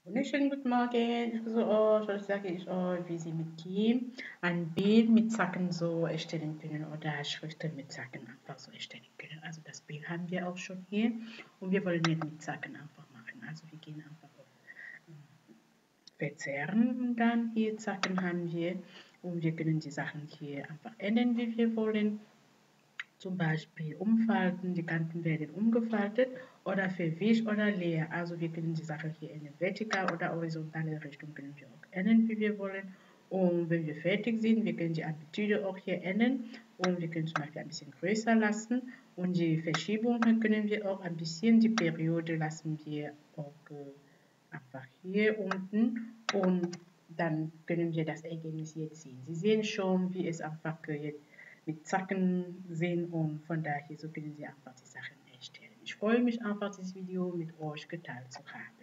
Wunderschönen guten Morgen. Ich besuche euch, heute sage ich euch, wie Sie mit Kim ein Bild mit Zacken so erstellen können oder Schriften mit Zacken einfach so erstellen können. Also das Bild haben wir auch schon hier und wir wollen jetzt mit Zacken einfach machen. Also wir gehen einfach auf Verzehren und dann hier Zacken haben wir und wir können die Sachen hier einfach ändern, wie wir wollen. Zum Beispiel umfalten, die Kanten werden umgefaltet oder verwischt oder leer. Also wir können die Sache hier in eine vertikale oder horizontale Richtung können wir auch ändern, wie wir wollen. Und wenn wir fertig sind, wir können die Amplitude auch hier ändern und wir können zum Beispiel ein bisschen größer lassen und die Verschiebungen können wir auch ein bisschen, die Periode lassen wir auch einfach hier unten und dann können wir das Ergebnis jetzt sehen. Sie sehen schon, wie es einfach jetzt mit Zacken sehen und von daher so können Sie einfach die Sachen erstellen. Ich freue mich einfach, dieses Video mit euch geteilt zu haben.